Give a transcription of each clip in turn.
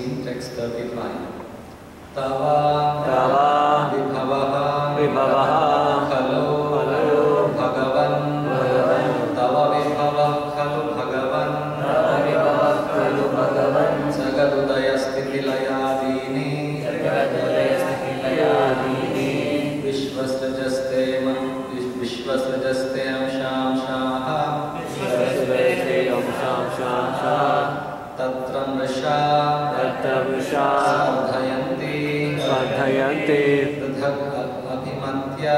16, text 35. Tava vibhavaha khalo bhagavan tava vibhavah khalo bhagavan jagadudaya sthitilayadini vishvasrajaste amshamshaha Tatram Risha Svardhayanti Pridhak Abhimatya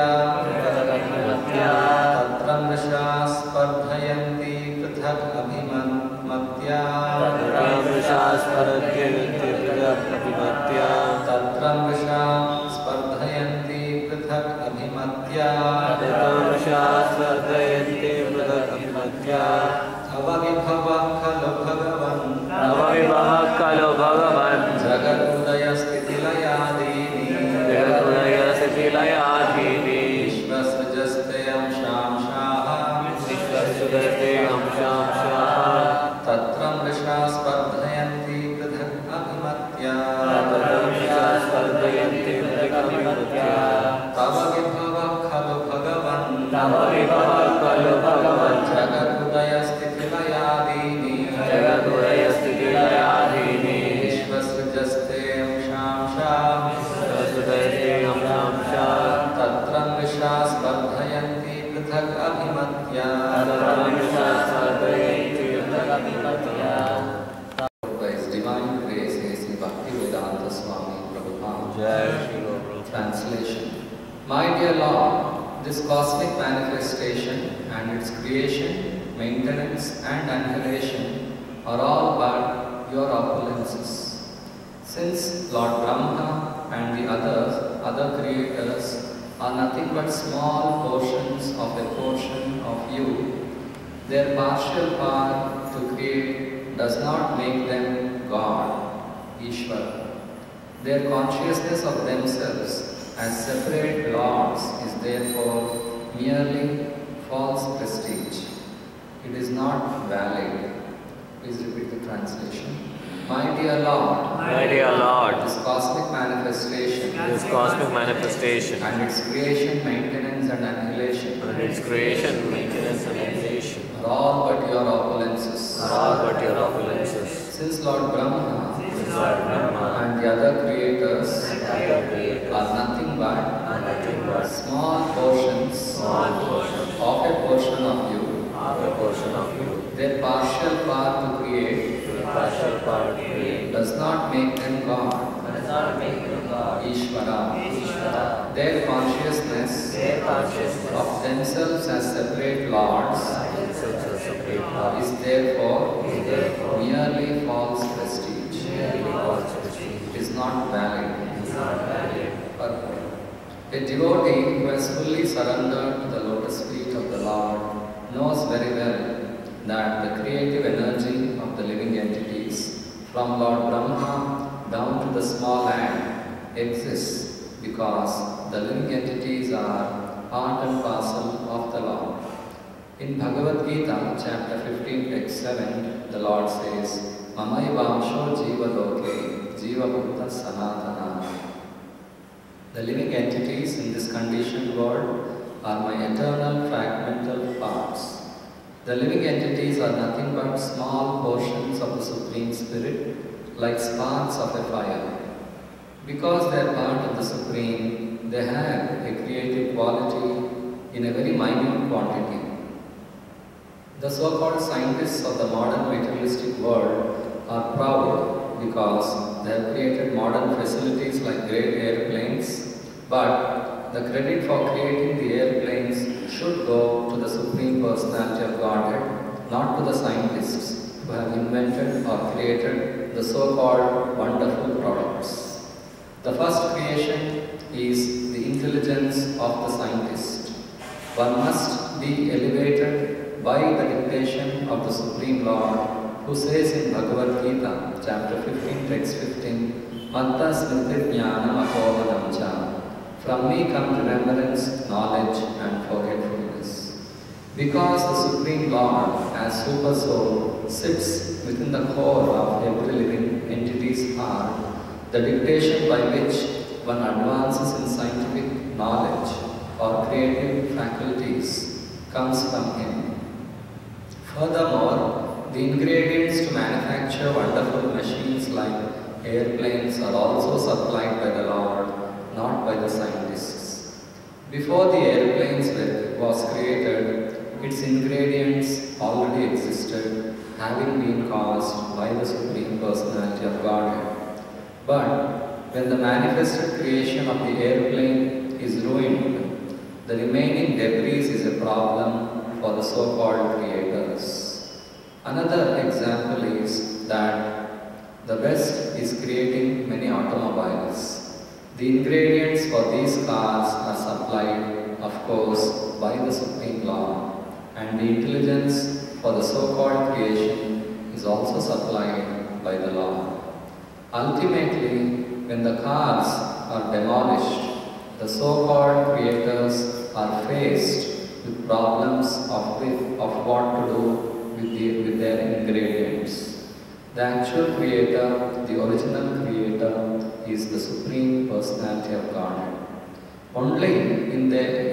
Tatram Risha Svardhayanti Pridhak Abhimatya Tatram Risha Svardhayanti Pridhak Abhimatya Tava vibhavah khalo bhagavan jagadudaya sthitilayadini vishvasrajaste amshamshaha tatram risha spardhayanti pridhak abhimatya tava vibhavah khalo bhagavan jagadudaya sthitilayadini vishvasrajaste amshamshaha tatram risha spardhayanti pridhak abhimatya By His Divine Grace, A.C. Bhaktivedanta Swami Prabhupada. Translation. My dear Lord, this cosmic manifestation and its creation, maintenance and annihilation are all but your opulences. Since Lord Brahma and the other creators are nothing but small portions of a portion of you, their partial power to create does not make them God, Ishvara. Their consciousness of themselves as separate lords is therefore merely false prestige. It is not valid. Please repeat the translation. My dear Lord, this cosmic manifestation, and its creation, maintenance and annihilation, are all but your opulences. Since Lord Brahma and the other creators are nothing but small portions of a portion of you, their partial power to create does not make them God, Ishvara. Their consciousness of themselves as separate lords is therefore merely false prestige. It is not valid. Purport. A devotee who has fully surrendered to the lotus feet of the Lord knows very well that the creative energy of the living entities, from Lord Brahma down to the small ant, exists because the living entities are part and parcel of the Lord. In Bhagavad Gita, chapter 15, text 7, the Lord says, Mamayvamsho jiva loke, jiva bhutta sanatana. The living entities in this conditioned world are my eternal fragmental parts. The living entities are nothing but small portions of the Supreme Spirit, like sparks of a fire. Because they are part of the Supreme, they have a creative quality in a very minute quantity. The so-called scientists of the modern materialistic world are proud because they have created modern facilities like great airplanes, but the credit for creating the airplanes should go to the Supreme Personality of Godhead, not to the scientists who have invented or created the so-called wonderful products. The first creation is the intelligence of the scientist. One must be elevated by the dictation of the Supreme Lord, who says in Bhagavad Gita, chapter 15, text 15, Matta smriti jnanam apohanam cha. From me come remembrance, knowledge and forgetfulness. Because the Supreme Lord, as Super Soul, sits within the core of every living entity's heart, the dictation by which one advances in scientific knowledge or creative faculties comes from him. Furthermore, the ingredients to manufacture wonderful machines like airplanes are also supplied by the Lord, not by the scientists. Before the airplanes was created, its ingredients already existed, having been caused by the Supreme Personality of Godhead. But when the manifested creation of the airplane is ruined, the remaining debris is a problem for the so-called creators. Another example is that the West is creating many automobiles. The ingredients for these cars are supplied, of course, by the Supreme Lord, and the intelligence for the so-called creation is also supplied by the Lord. Ultimately, when the cars are demolished, the so-called creators are faced with problems of what to do with their ingredients. The actual creator, the original creator, is the Supreme Personality of Godhead. Only in the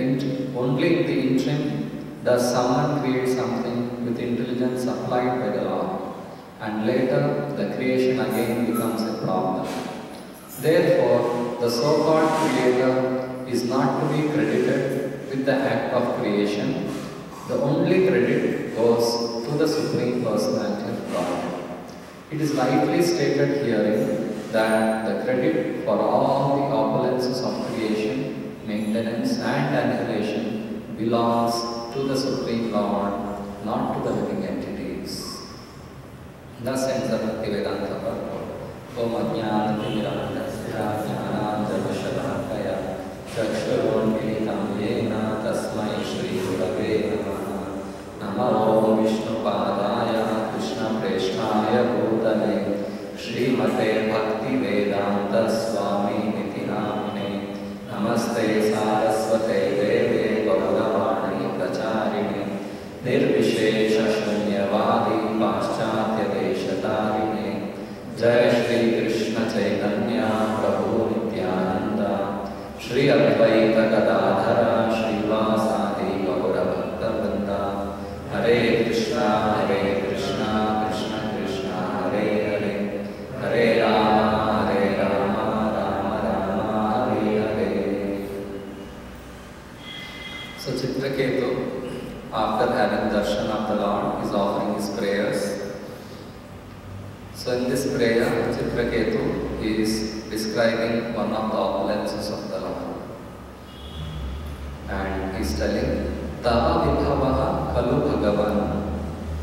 interim does someone create something with intelligence supplied by the Lord, and later the creation again becomes a problem. Therefore, the so-called creator is not to be credited with the act of creation. The only credit goes to the Supreme Personality of God. It is rightly stated herein that the credit for all the opulences of creation, maintenance and annihilation belongs to the Supreme Lord, not to the living entities. Thus ends the Bhaktivedanta purport. Om Ajnana-timirandasya jnana-javashatakaya chakshurunmilitam yena tasmai Shri Gurave Namaha. Namo Vishnupadaya Krishna Preshnaya Bhutale Srimate Bhaktivedanta Swami Niti Namine. Namaste Saraswate Deve Gauravani Pracharine Nirvishesha Shunyavadi Paschatya Deshatarine. Jai Shri Krishna Chaitanya Prabhu Nityananda Shri Advaita Gadadhara Srivasadi Gaura Bhakta Vrinda. Hare Krishna Krishna Krishna Hare Hare Hare Rama Rama Rama Hare Hare. So Chitraketu, after having darshan of the Lord, is offering his prayers. So in this prayer, Chitraketu is describing one of the opulences of the Lord. And he is telling, Tava Vibhavaha Kalu Bhagavan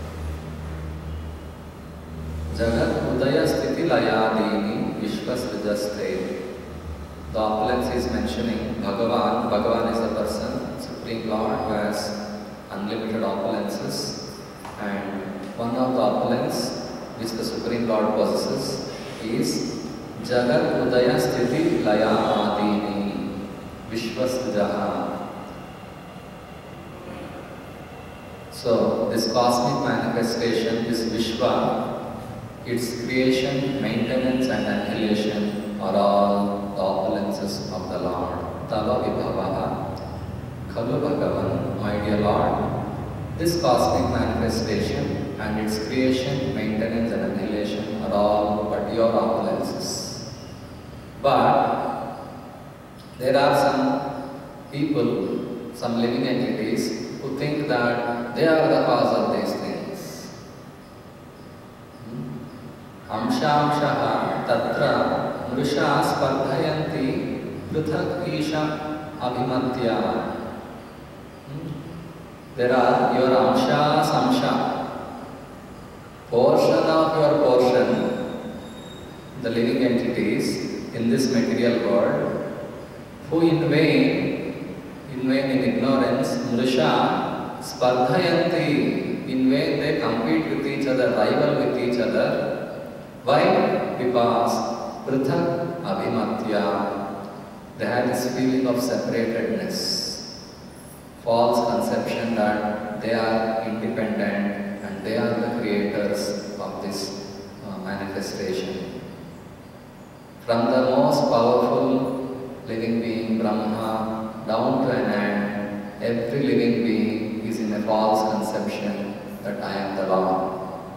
Jagat Udaya Sthiti Layadini Vishvasrijaste. The opulence is mentioning Bhagavan. Bhagavan is a person, Supreme Lord, who has unlimited opulences. And one of the opulence which the Supreme Lord possesses is Jagat Udaya Sthiti Laya Adini Vishvasrijaha. So, this cosmic manifestation, this Vishwa, its creation, maintenance and annihilation are all the opulences of the Lord. Tava Vibhavaha Khalu Bhagavan, my dear Lord, this cosmic manifestation and its creation, maintenance and annihilation are all but your opulences. But there are some people, some living entities, who think that they are the cause of these things. Amsha tatra mrusha spardhayanti prithak isha abhimatya. There are your amsha, portion of your portion, the living entities in this material world, who in vain, in ignorance, mrusha, spardhayanti, in vain they compete with each other, rival with each other. Why? Because prithak abhimatya, they have this feeling of separatedness, false conception that they are independent and they are the creators of this manifestation. From the most powerful living being, Brahma, down to an ant, every living being is in a false conception that I am the Lord.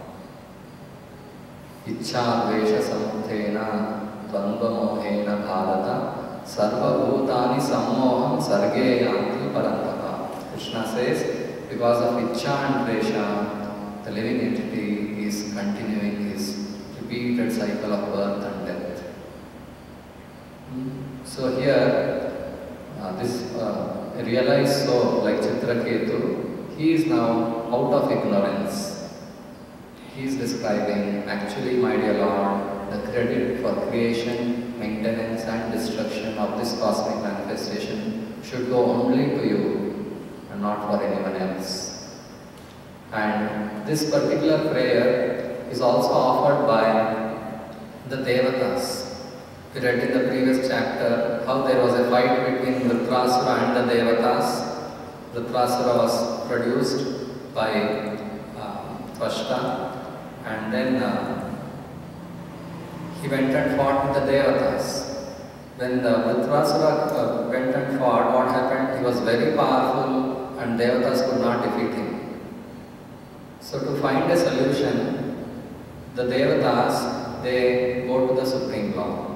Ichcha dvesha samuthena dvandva mohena bharata sarva bhutani sammoham sarge yanti parantapa. Krishna says, because of ichcha and dvesha, the living entity is continuing his repeated cycle of birth and death. So here, this realized soul like Chitraketu, he is now out of ignorance. He is describing, actually, my dear Lord, the credit for creation, maintenance and destruction of this cosmic manifestation should go only to you and not for anyone else. And this particular prayer is also offered by the Devatas. We read in the previous chapter how there was a fight between Vritrasura and the Devatas. Vritrasura was produced by Tvashta, and then he went and fought with the Devatas. When the Vritrasura went and fought, what happened? He was very powerful and Devatas could not defeat him. So to find a solution, the Devatas, they go to the Supreme Lord.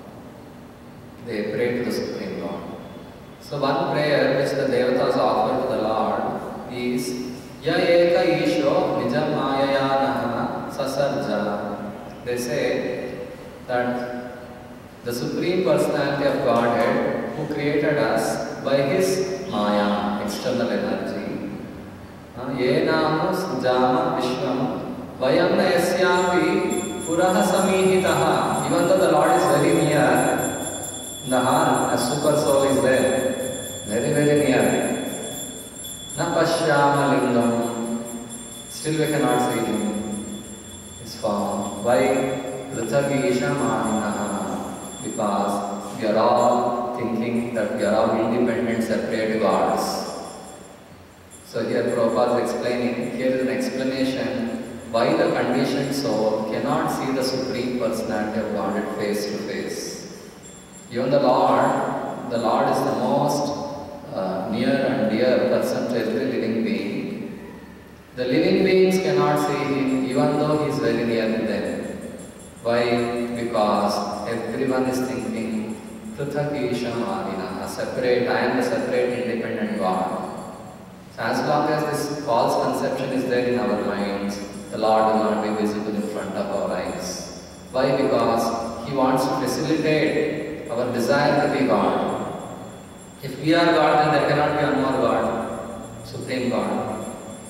They pray to the Supreme Lord. So one prayer which the Devatas offer to the Lord is Ya Eka Isho Nijam Mayayanaha Sasarja. They say that the Supreme Personality of Godhead who created us by His Maya, external energy. Yenamu Sujama Vishwam Vayam Yasyapi Puraha Samihitaha. Even though the Lord is very near, the heart, a super soul is there, very, very near. Na pashyama lingam, still we cannot see him. His form. Why? Prithavisha maninaha. Because we are all thinking that we are all independent, separate gods. So here Prabhupada is explaining, here is an explanation why the conditioned soul cannot see the Supreme Personality of Godhead face to face. Even the Lord is the most near and dear person to every living being. The living beings cannot see Him even though He is very near to them. Why? Because everyone is thinking, Prithak Isha Marina, separate, I am the separate independent God. So as long as this false conception is there in our minds, the Lord will not be visible in front of our eyes. Why? Because He wants to facilitate our desire to be God. If we are God, then there cannot be one more God, Supreme God.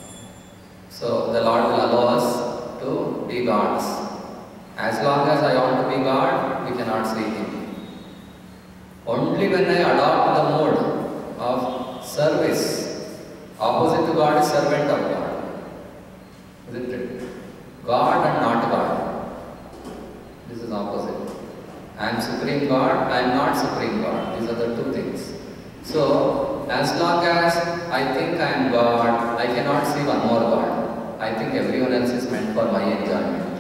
So the Lord will allow us to be gods. As long as I want to be God, we cannot see Him. Only when I adopt the mode of service, opposite to God is servant of God. Isn't it? God and not God. This is opposite. I am Supreme God, I am not Supreme God. These are the two things. So, as long as I think I am God, I cannot see one more God. I think everyone else is meant for my enjoyment.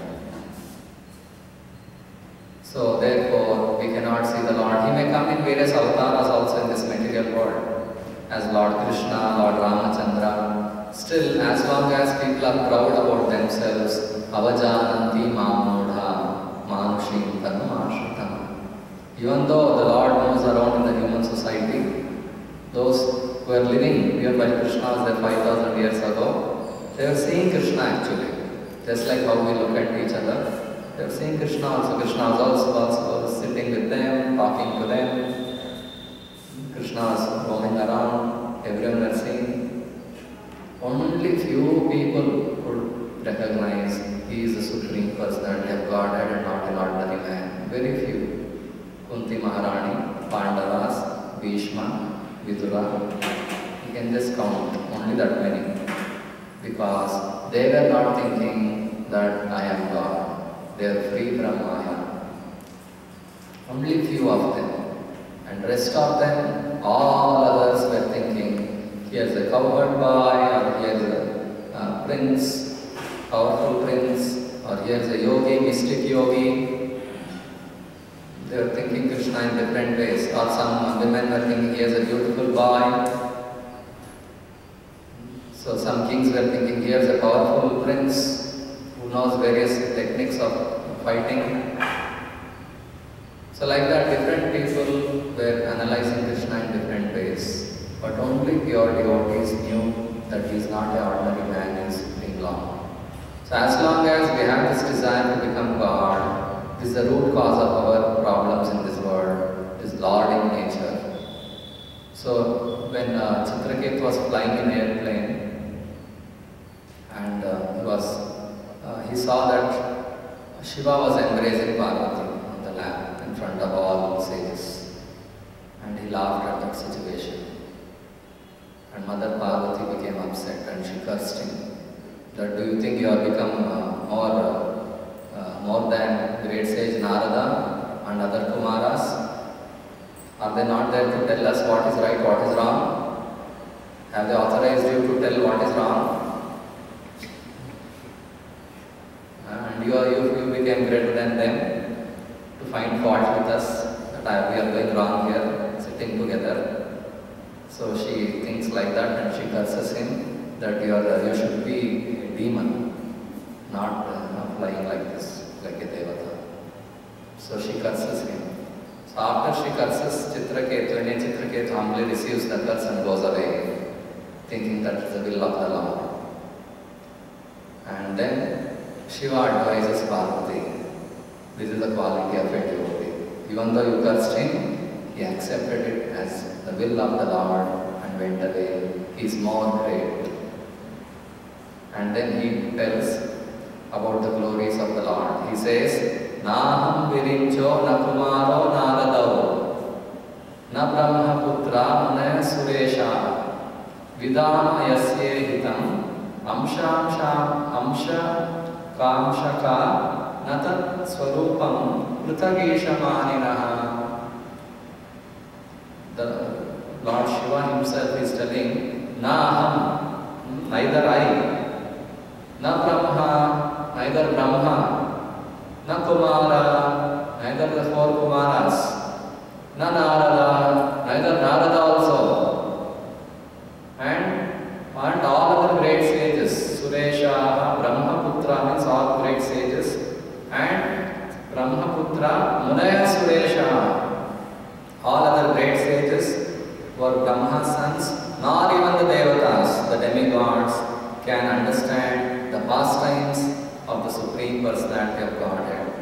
So, therefore, we cannot see the Lord. He may come in various avatars also in this material world, as Lord Krishna, Lord Ramachandra. Still, as long as people are proud about themselves, avajananti mamudha manushim tanumashritam. Even though the Lord moves around in the human society, those who are living even while Krishna was there 5,000 years ago, they are seeing Krishna actually. Just like how we look at each other, they are seeing Krishna also. Krishna was also sitting with them, talking to them. Krishna was roaming around, everyone was seeing. Only few people could recognize He is the Supreme Personality of Godhead and not an ordinary man. Very few. Kunti Maharani, Pandavas, Bhishma, Vidura. You can just count only that many. Because they were not thinking that I am God. They are free from Maya. Only few of them. And rest of them, all others were thinking, here's a cowherd boy, or here's a prince, powerful prince, or here's a yogi, mystic yogi. They were thinking Krishna in different ways. Or some women were thinking here's a beautiful boy. So some kings were thinking here's a powerful prince who knows various techniques of fighting. So like that, different people were analyzing Krishna in different ways. But only pure devotees knew that he is not an ordinary man, he is Supreme Lord. So as long as we have this desire to become God, this is the root cause of our problems in this world, is lording nature. So when Chitraketu was flying in airplane, and he saw that Shiva was embracing Parvati on the lap in front of all sages, and he laughed at that situation. And Mother Parvati became upset and she cursed him. That do you think you have become more than great sage Narada and other Kumaras? Are they not there to tell us what is right, what is wrong? Have they authorized you to tell what is wrong? And you became greater than them to find fault with us, that we are going wrong here, sitting together. So she thinks like that and she curses him that you should be a demon, not flying like this, like a devata. So she curses him. So after she curses Chitraketu, Chitraketu humbly receives the curse and goes away, thinking that it's the will of the Lord. And then Shiva advises Parvati, this is the quality of a devotee. Even though you cursed him, he accepted it as the will of the Lord and went away. He is more great. And then he tells about the glories of the Lord. He says, Naham virincho na kumaro naradao na brahma putra munaya suresha vidam yasye hitam amsha kamshaka natat swarupam prutageshamaninaha. The Lord Shiva himself is telling, Naham, neither I, na Brahma, neither Brahma, na Kumara, neither the four Kumaras, na Narada, neither Narada also, and all other great sages, Suresha, Brahmaputra means all great sages, and Brahmaputra, Munaya Suresha, all other great sages were Brahma's sons, nor even the Devatas, the demigods, can understand the pastimes of the Supreme Personality of Godhead.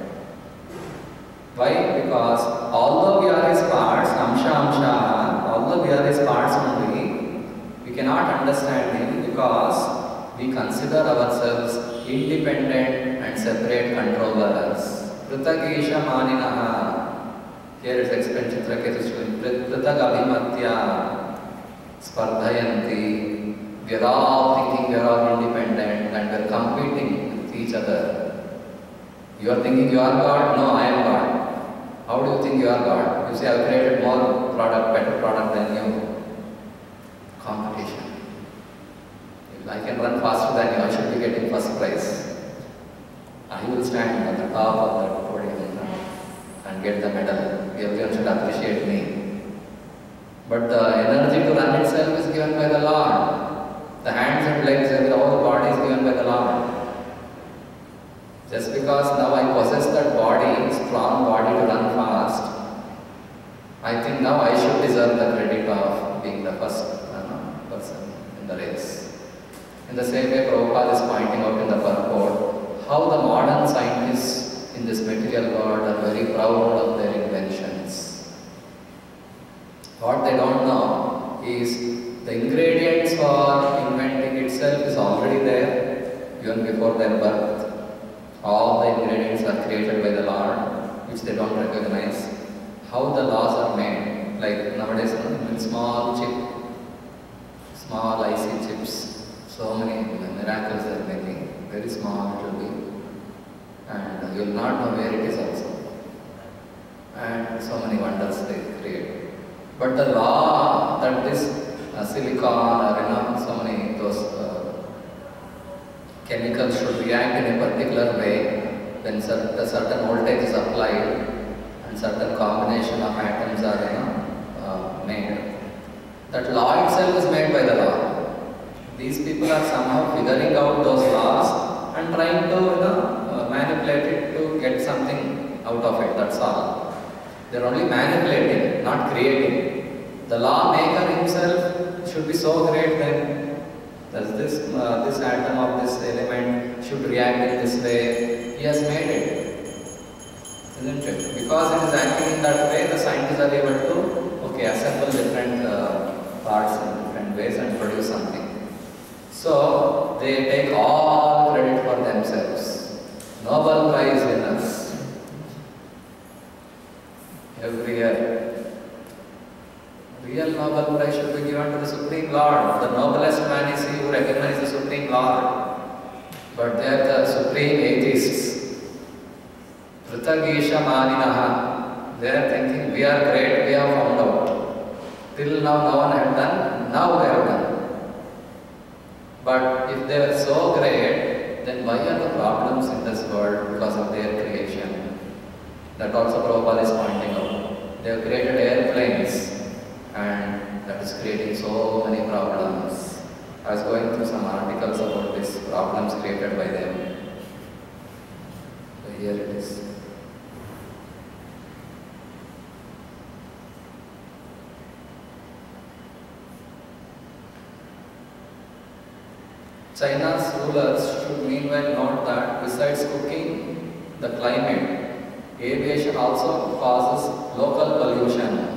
Why? Because although we are his parts, although we are his parts only, we cannot understand him because we consider ourselves independent and separate controllers. Prutagesha maninaha. Here it is explained, Chitraketu, Pritag abhimatya spardhayanti. We are all thinking we are all independent and we are competing with each other. You are thinking you are God? No, I am God. How do you think you are God? You say I have created more product, better product than you. Competition. If I can run faster than you, I should be getting first prize. I will stand at the top of the podium and get the medal. Everyone should appreciate me. But the energy to run itself is given by the Lord. The hands and legs and the whole body is given by the Lord. Just because now I possess that body, strong body to run fast, I think now I should deserve the credit of being the first person in the race. In the same way, Prabhupada is pointing out in the purport how the modern scientists in this material world are very proud of their inventions. What they don't know is the ingredients for inventing itself is already there even before their birth. All the ingredients are created by the Lord, which they don't recognize. How the laws are made, like nowadays, in small chip, small IC chips, so many miracles they are making. Very small it will be, and you will not know where it is also. And so many wonders they create. But the law that this silicon or so many those chemicals should react in a particular way, when certain voltage is applied and certain combination of atoms are made. That law itself is made by the law. These people are somehow figuring out those laws and trying to manipulate it to get something out of it. That's all. They're only manipulating, not creating. The lawmaker himself should be so great then. Does this atom of this element should react in this way? He has made it, isn't it? Because it is acting in that way, the scientists are able to assemble different parts in different ways and produce something. So they take all credit for themselves. Nobel Prize winners every year. Real Nobel Prize should be given to the Supreme Lord. The noblest man is he who recognizes the Supreme Lord. But they are the supreme atheists. Pritagisha Maninaha. They are thinking, we are great, we have found out. Till now no one had done, now we have done. But if they were so great, then why are the problems in this world because of their creation? That also Prabhupada is pointing out. They have created airplanes and that is creating so many problems. I was going through some articles about these problems created by them. So here it is. China's rulers should meanwhile note that besides cooking the climate, aviation also causes local pollution,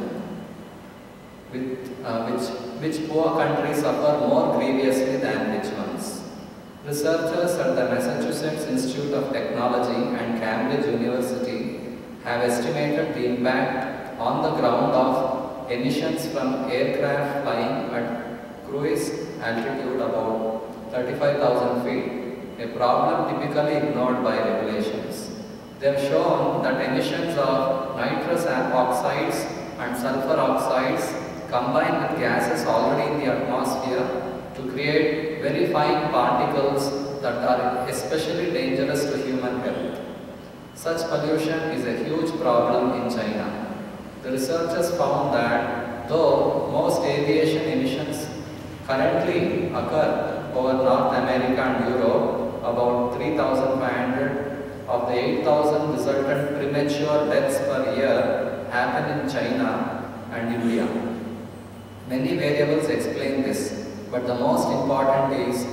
which poor countries suffer more grievously than rich ones. Researchers at the Massachusetts Institute of Technology and Cambridge University have estimated the impact on the ground of emissions from aircraft flying at cruise altitude about 35,000 feet, a problem typically ignored by regulations. They have shown that emissions of nitrous oxides and sulfur oxides combine with gases already in the atmosphere to create very fine particles that are especially dangerous to human health. Such pollution is a huge problem in China. The researchers found that though most aviation emissions currently occur over North America and Europe, about 3,500 of the 8,000 resultant premature deaths per year happen in China and India. Many variables explain this, but the most important is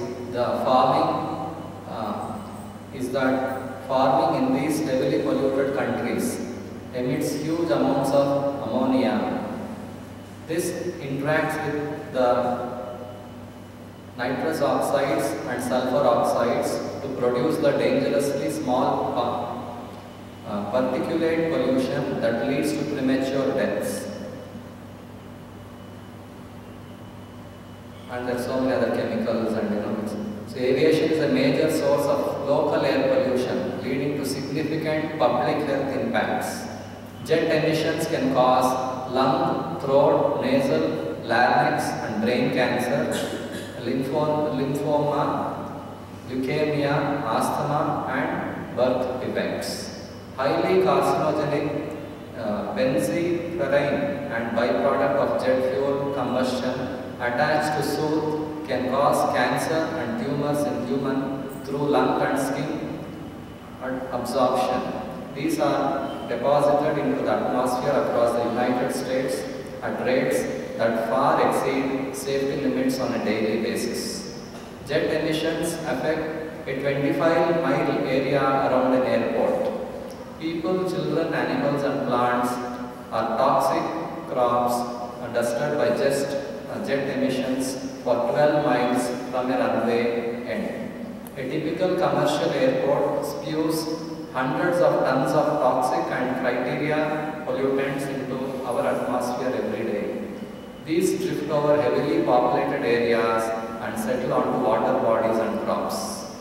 farming in these heavily polluted countries emits huge amounts of ammonia. This interacts with the nitrous oxides and sulfur oxides to produce the dangerously small particulate pollution that leads to premature deaths. And there are so many other chemicals so aviation is a major source of local air pollution, leading to significant public health impacts. Jet emissions can cause lung, throat, nasal, larynx and brain cancer, lymphoma, leukemia, asthma and birth defects. Highly carcinogenic benzene and byproduct of jet fuel combustion attached to soot can cause cancer and tumors in human through lung and skin absorption. These are deposited into the atmosphere across the United States at rates that far exceed safety limits on a daily basis. Jet emissions affect a 25-mile area around an airport. People, children, animals and plants are toxic crops dusted by just jet emissions for 12 miles from a runway end. A typical commercial airport spews hundreds of tons of toxic and criteria pollutants into our atmosphere every day. These drift over heavily populated areas and settle onto water bodies and crops.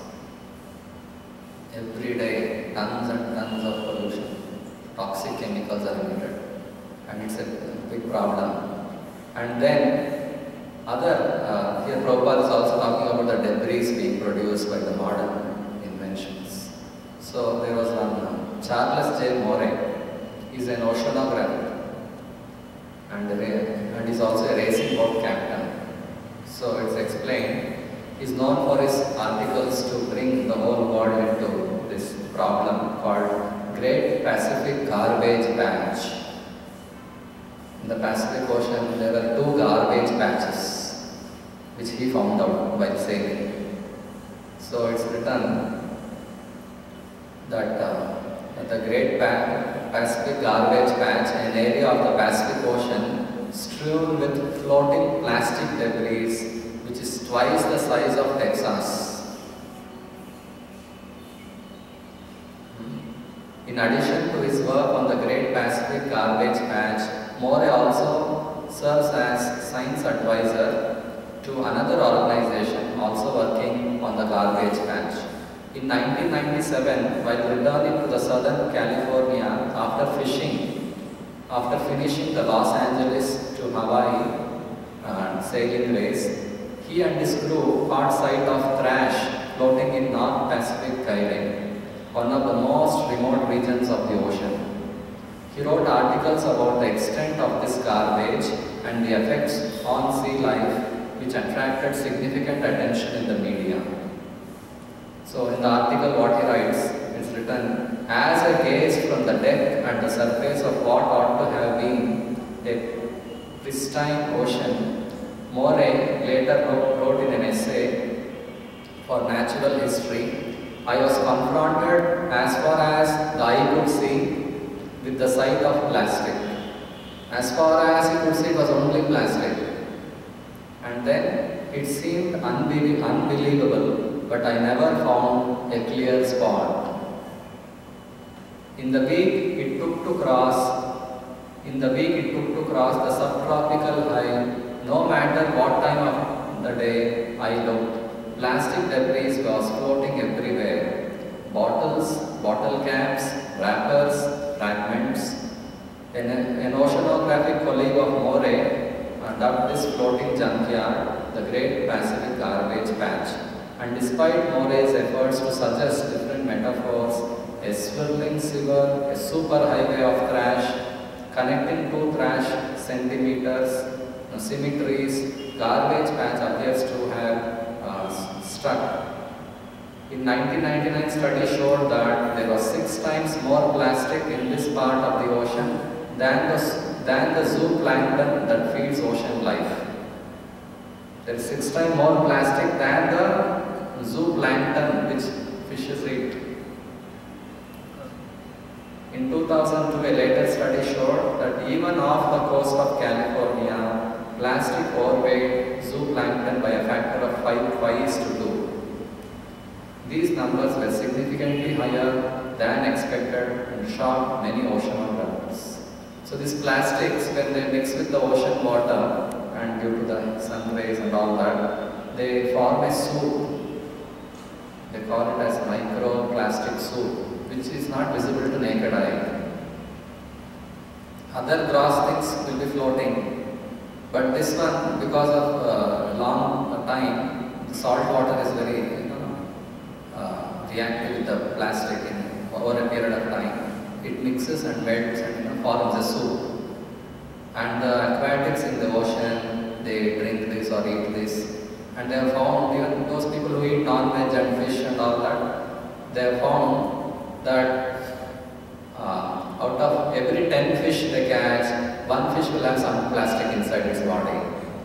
Every day, tons and tons of pollution, toxic chemicals are emitted, and it's a big problem. And then here Prabhupada is also talking about the debris being produced by the modern inventions. So there was one Siddharth J. More is an oceanographer and is also a racing boat captain. So it's explained, he is known for his articles to bring the whole world into this problem called Great Pacific Garbage Patch. In the Pacific Ocean, there are 2 garbage patches which he found out while sailing. So it's written that the Great Pacific Garbage Patch, an area of the Pacific Ocean strewn with floating plastic debris which is twice the size of Texas. In addition to his work on the Great Pacific Garbage Patch, More also serves as science advisor to another organization also working on the garbage patch. In 1997, while returning to the Southern California after finishing the Los Angeles to Hawaii sailing race, he and his crew caught sight of trash floating in North Pacific Island, one of the most remote regions of the ocean. He wrote articles about the extent of this garbage and the effects on sea life, which attracted significant attention in the media. So in the article what he writes, it's written, as I gazed from the deck at the surface of what ought to have been a pristine ocean, More later wrote in an essay for Natural History, I was confronted as far as the eye could see with the sight of plastic. As far as he could see, it was only plastic. And then it seemed unbelievable, but I never found a clear spot. In the week it took to cross the subtropical high, no matter what time of the day I looked, plastic debris was floating everywhere. Bottles, bottle caps, wrappers, fragments. An oceanographic colleague of More dubbed this floating junkyard the Great Pacific Garbage Patch. And despite More's efforts to suggest different metaphors, a swirling sewer, a superhighway of trash, connecting 2 trash symmetries, garbage patch appears to have struck. In 1999, study showed that there was 6 times more plastic in this part of the ocean than the zooplankton that feeds ocean life. There is 6 times more plastic than the zooplankton which fishes eat. In 2002, a later study showed that even off the coast of California, plastic overweighed zooplankton by a factor of 5:2. These numbers were significantly higher than expected and shocked many oceanographers. So these plastics, when they mix with the ocean water and due to the sun rays and all that, they form a soup. They call it as microplastic soup, which is not visible to naked eye. Other gross things will be floating, but this one, because of long time, salt water is very reactive with the plastic over a period of time. It mixes and melts and forms a soup. And the aquatics in the ocean, they drink this or eat this. And they have found, even those people who eat non-veg and fish and all that, they have found that out of every 10 fish they catch, 1 fish will have some plastic inside its body.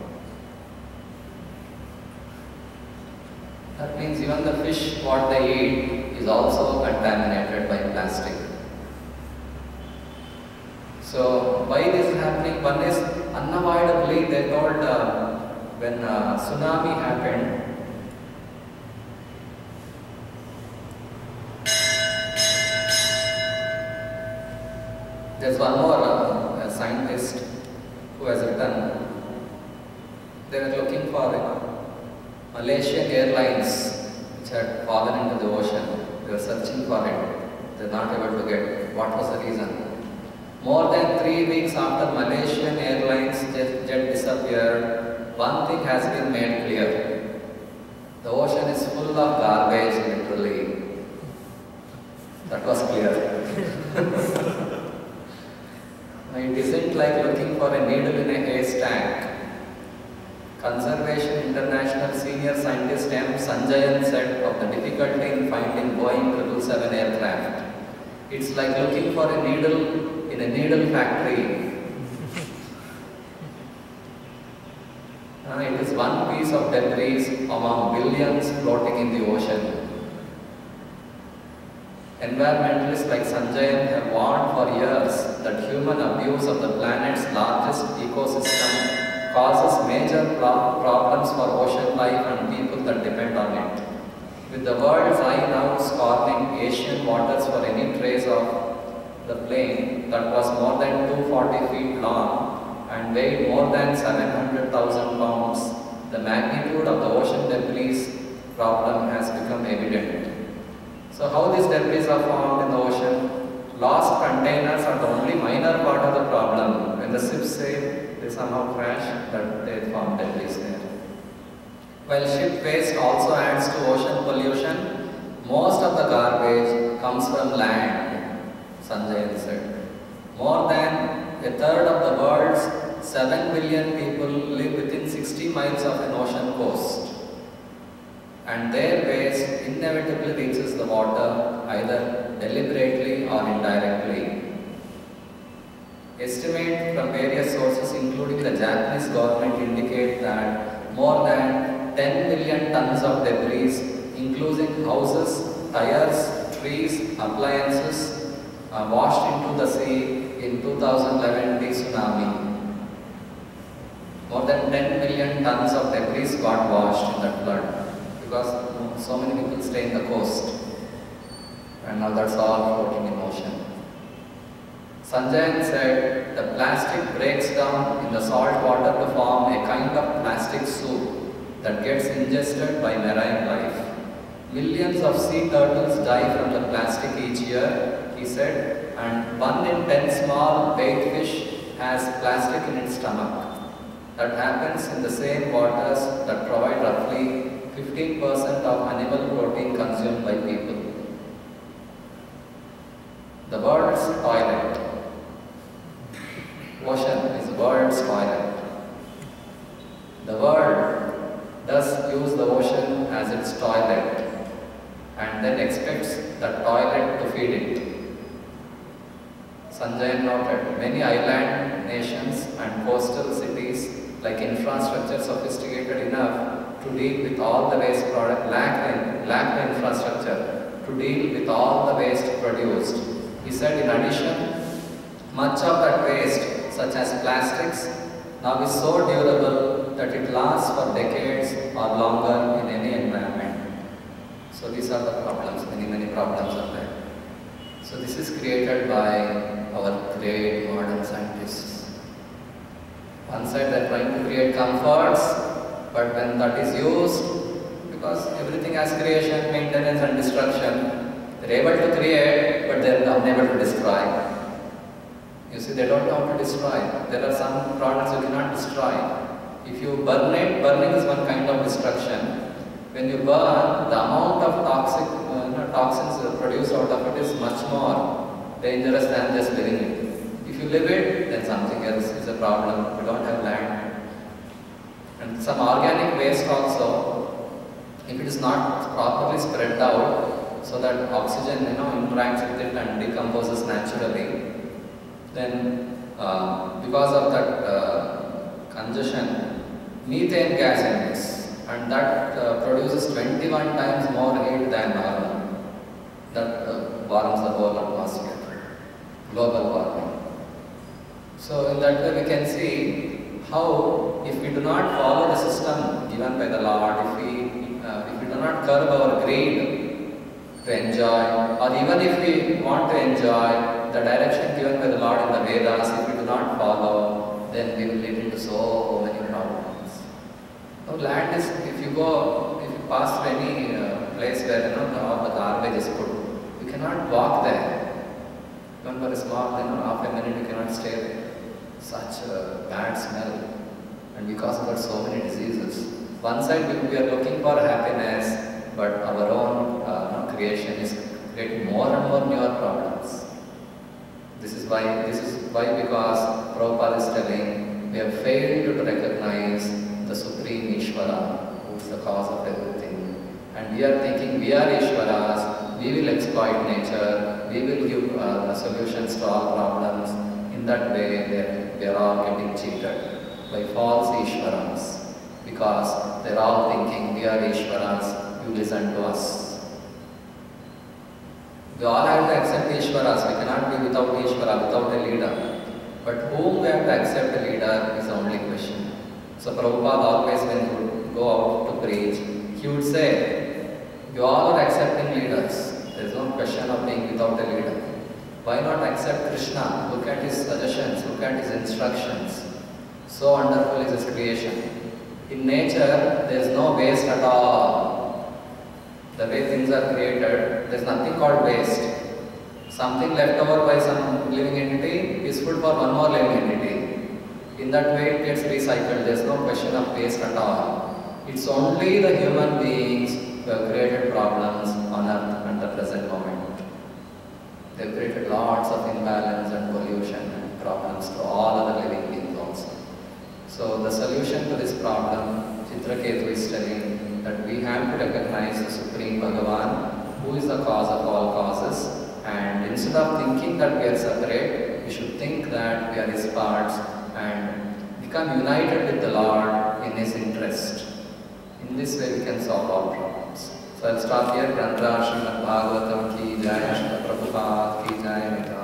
That means even the fish what they eat is also contaminated by plastic. So why this is happening? One is unavoidably they told when tsunami happened, there's one more scientist who has written, they were looking for Malaysian Airlines which had fallen into the ocean. They were searching for it. They were not able to get it. What was the reason? More than 3 weeks after Malaysian Airlines jet disappeared, one thing has been made clear. The ocean is full of garbage, literally. That was clear. It isn't like looking for a needle in a haystack. Conservation International senior scientist M. Sanjayan said of the difficulty in finding Boeing 777 aircraft. It's like looking for a needle in a needle factory. It is one piece of debris among billions floating in the ocean. Environmentalists like Sanjayan have warned for years that human abuse of the planet's largest ecosystem causes major problems for ocean life and people that depend on it. With the world's eye now scorning Asian waters for any trace of the plane that was more than 240 feet long and weighed more than 700,000 pounds, the magnitude of the ocean debris problem has become evident. So how these debris are formed in the ocean? Lost containers are the only minor part of the problem. When the ships sail, they somehow crash, but they form debris there. While ship waste also adds to ocean pollution, most of the garbage comes from land, Sanjay said. More than a third of the world's 7 billion people live within 60 miles of an ocean coast. And their waste inevitably reaches the water either deliberately or indirectly. Estimates from various sources including the Japanese government indicate that more than 10 million tons of debris including houses, tires, trees, appliances washed into the sea in 2011 tsunami. More than 10 million tons of debris got washed in that flood. Because so many people stay in the coast and now that's all floating in ocean. Sanjayan said the plastic breaks down in the salt water to form a kind of plastic soup that gets ingested by marine life. Millions of sea turtles die from the plastic each year, he said, and 1 in 10 small bait fish has plastic in its stomach. That happens in the same waters that provide roughly 15% of animal protein consumed by people. The world's toilet. Ocean is the world's toilet. The world does use the ocean as its toilet and then expects the toilet to feed it. Sanjay noted many island nations and coastal cities like infrastructure sophisticated enough to deal with all the waste product, lack the infrastructure to deal with all the waste produced. He said in addition, much of that waste, such as plastics, now is so durable that it lasts for decades or longer in any environment. So these are the problems, many problems are there. So this is created by our great modern scientists. One side they are trying to create comforts, but when that is used, because everything has creation, maintenance and destruction, they are able to create, but they are unable to destroy. You see, they don't know how to destroy. There are some products you cannot destroy. If you burn it, burning is one kind of destruction. When you burn, the amount of toxins produced out of it is much more dangerous than just living it. If you live it, then something else is a problem. We don't have land. And some organic waste also, if it is not properly spread out so that oxygen interacts with it and decomposes naturally, then because of that congestion, methane gas emits, and that produces 21 times more heat than normal. That warms the whole atmosphere, global warming. So in that way we can see how if we do not follow the system given by the Lord, if we do not curb our greed to enjoy, or even if we want to enjoy the direction given by the Lord in the Vedas, if we do not follow, then we will lead into so many problems. Now land is, if you pass through any place where all the garbage is put, you cannot walk there. Even for a small, half a minute you cannot stay there. Such a bad smell, and because of that so many diseases. One side we are looking for happiness, but our own creation is creating more and more newer problems. This is why because Prabhupada is telling we have failed to recognize the Supreme Ishvara, who is the cause of everything. And we are thinking we are Ishvaras, we will exploit nature, we will give solutions to all problems. In that way, they are all getting cheated by false Ishvaras, because they are all thinking we are Ishvaras, you listen to us. We all have to accept Ishvaras, we cannot be without Ishvara, without a leader. But whom we have to accept a leader is the only question. So Prabhupada always, when he would go out to preach, he would say, you all are accepting leaders. There is no question of being without a leader. Why not accept Krishna? Look at his suggestions, look at his instructions. So wonderful is his creation. In nature, there is no waste at all. The way things are created, there is nothing called waste. Something left over by some living entity is food for one more living entity. In that way it gets recycled. There is no question of waste at all. It's only the human beings who have created problems on earth at the present moment. They have created lots of imbalance and pollution and problems to all other living beings also. So the solution to this problem, Chitraketu is telling that we have to recognize the Supreme Bhagavan, who is the cause of all causes, and instead of thinking that we are separate, we should think that we are his parts and become united with the Lord in his interest. In this way we can solve all problems. So I'll stop here. Grantha Srimad Bhagavatam ki jai, Srila Prabhupada ki jai.